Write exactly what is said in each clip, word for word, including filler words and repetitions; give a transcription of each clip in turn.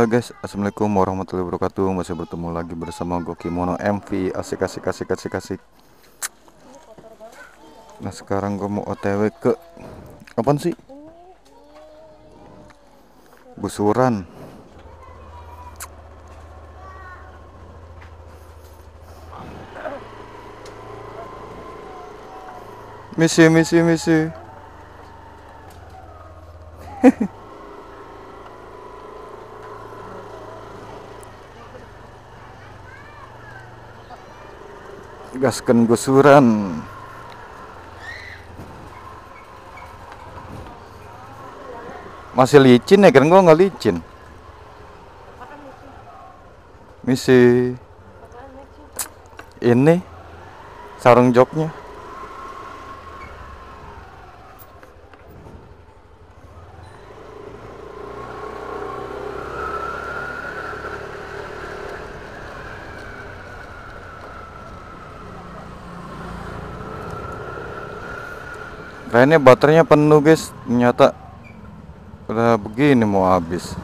Halo guys, assalamualaikum warahmatullahi wabarakatuh. Masih bertemu lagi bersama Gokimono M V. Asik asik asik asik asik. Nah sekarang gue mau O T W ke apaan sih? Gusuran. Misi misi misi. Gaskan gusuran. Masih licin ya kan, gua nggak licin. Misi ini sarung joknya. Kayaknya baterainya penuh guys, ternyata udah begini mau habis.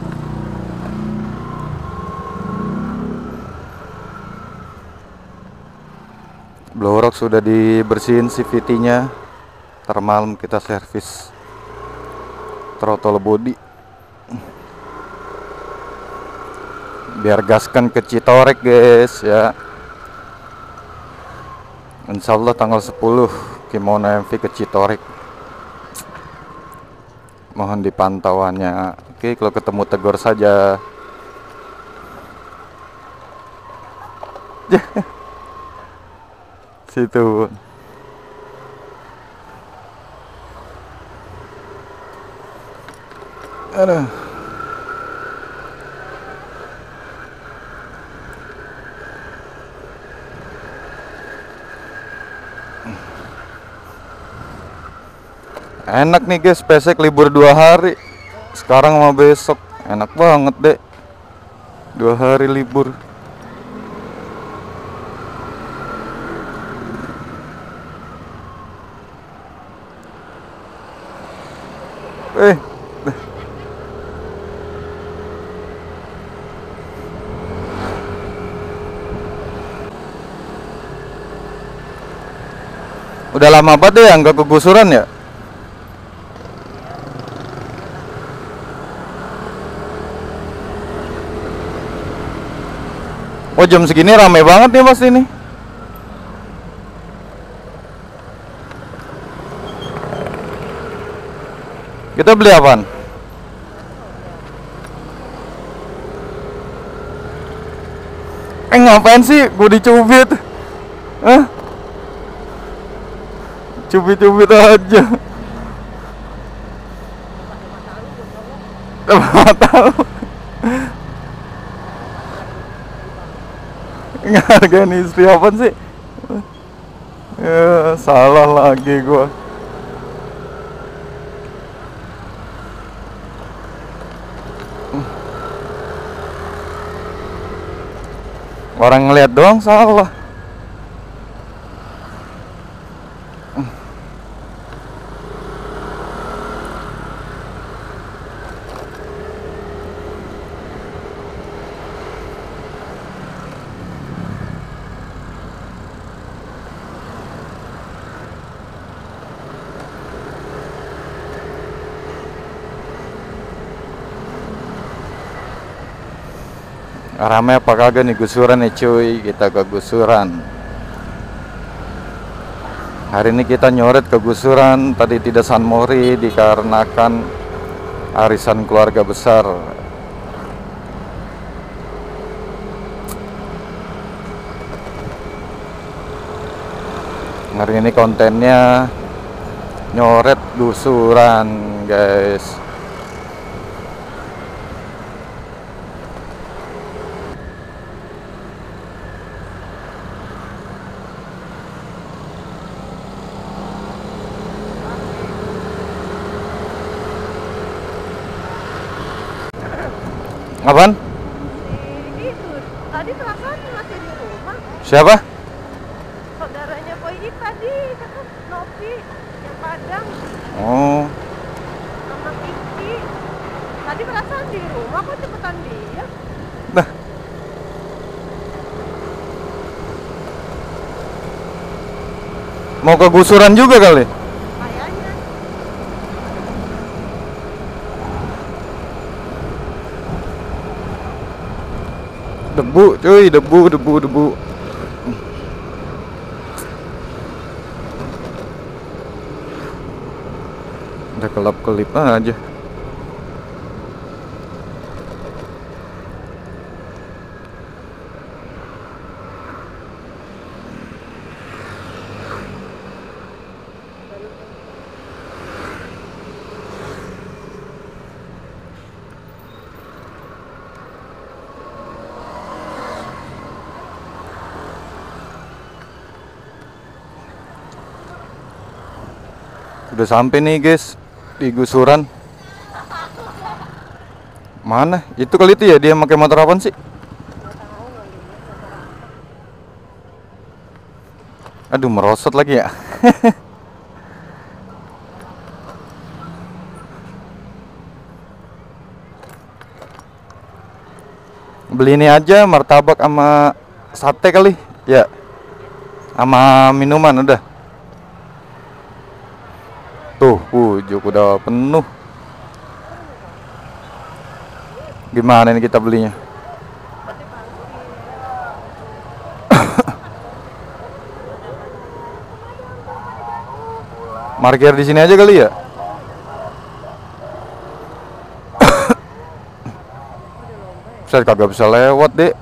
Blowrock sudah dibersihin C V T-nya. Ntar malam kita servis throttle body. Biar gaskan ke Citorek guys ya. Insyaallah tanggal sepuluh Kimono M V ke Citorek. Mohon dipantauannya. Oke, kalau ketemu tegur saja. Situ. Aduh. Enak nih guys, pesek libur dua hari. Sekarang sama besok, enak banget deh. Dua hari libur. Eh, udah lama banget deh nggak kegusuran ya. Oh jam segini rame banget nih mas ini. Kita beli apaan? Eh ngapain sih gue dicubit? Hah? Cubit-cubit aja. Mata lu. Ngargain istri apaan sih? Ya, salah lagi gua. Orang ngeliat doang salah. Rame apa kagak nih gusuran nih cuy. Kita ke gusuran. Hari ini kita nyoret ke gusuran. Tadi tidak San Mori dikarenakan arisan keluarga besar. Hari ini kontennya nyoret gusuran guys. Apaan? Itu tadi kelakuan masih di rumah. Siapa? Saudaranya Boy ini tadi kan Novi yang Padang Oh. sama Kiki. Tadi perasaan di rumah kok cepetan dia. Nah, mau kegusuran juga kali. Kayaknya. Debu, cuy, debu, debu, debu. Udah kelap-kelip aja. Udah sampai nih guys di gusuran. Mana? Itu kali itu ya dia pakai motor apaan sih? Aduh, merosot lagi ya. Beli ini aja, martabak sama sate kali. Ya. Sama minuman udah. Tuh, pujuk udah penuh. Gimana ini kita belinya? Parkir di sini aja kali ya? Saya kagak bisa lewat, Dek.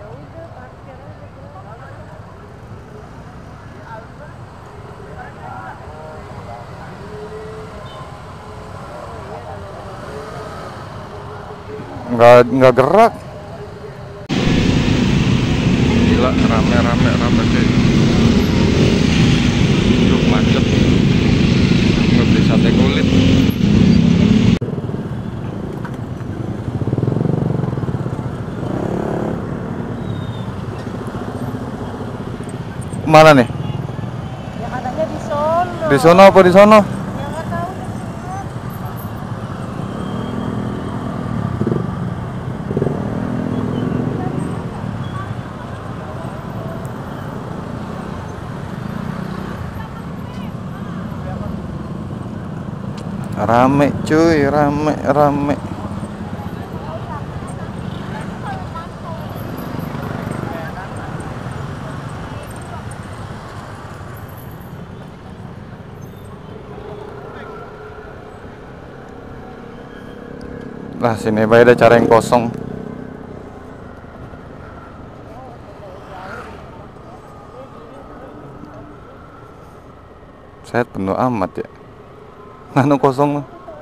Nggak nggak gerak. Gila, rame rame rame cuy. Duh, macet. Nggak beli sate kulit. Mana nih? Ya katanya di sono. Di sono apa di sono? Ya nggak tahu deh. Rame cuy, rame rame. Lah sini bae ada cara yang kosong. Saya penuh amat ya. Nano kosong.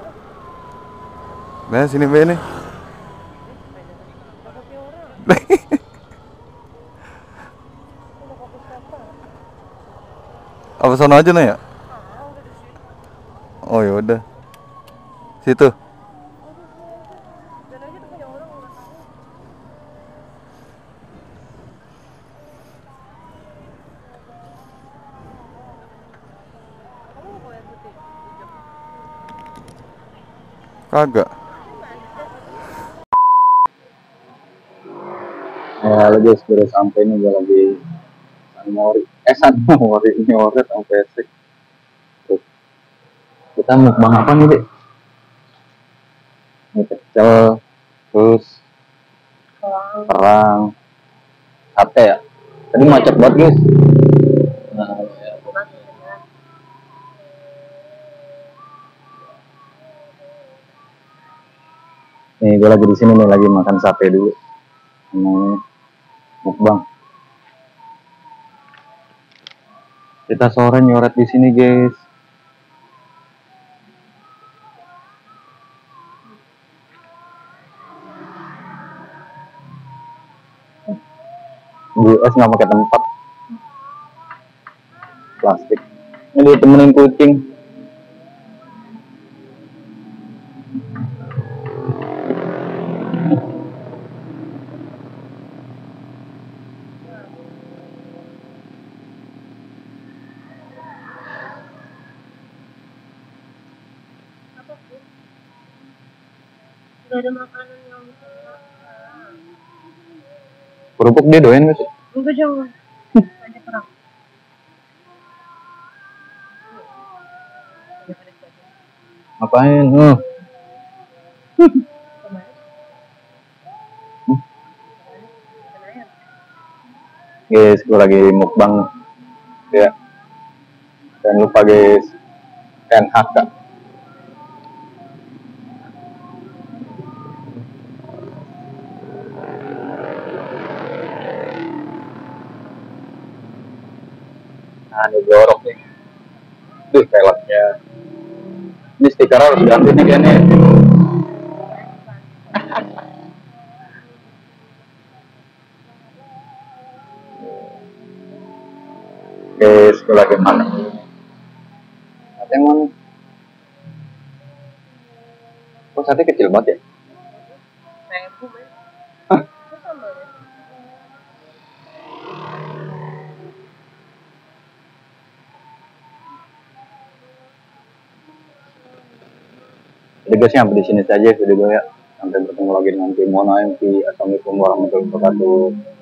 Nah sini bae nih. Apa sono aja nih ya? Oh ya udah. Situ. Dan aja tuh punya orang nggak tahu. Kamu mau yang putih? Hijau. Kagak. Ya halo guys, baru sampai nih gue lagi San Mori, eh San Mori, ini Mori sama Pesek. Tuh, kita mukbang apa nih dek? Ini pecel, terus kerang, sate ya. Tadi macet banget guys. Nah, ya. Nih gue lagi di sini nih lagi makan sate dulu. Mau mukbang. Kita sore nyoret di sini guys. Di es nggak pakai tempat plastik. Ini ditemenin kucing. Gak ada makanan yang enak. Kerupuk dia doyan gak sih? Enggak jangan. Ada perang. Ngapain? Uh. Guys, gue lagi mukbang ya. Jangan lupa guys, N H K. Nah, ini jorok nih. Tuh peleknya. Ini stiker harus ganti nih kayaknya. Guys, gue lagi mana? Sate yang mana? Kok sate kecil banget ya? Seribu men. Hah? Itu sama ya. Jadi guys, sampai di sini saja video gue ya. Sampai bertemu lagi dengan tim Mono M P. Assalamualaikum warahmatullahi wabarakatuh.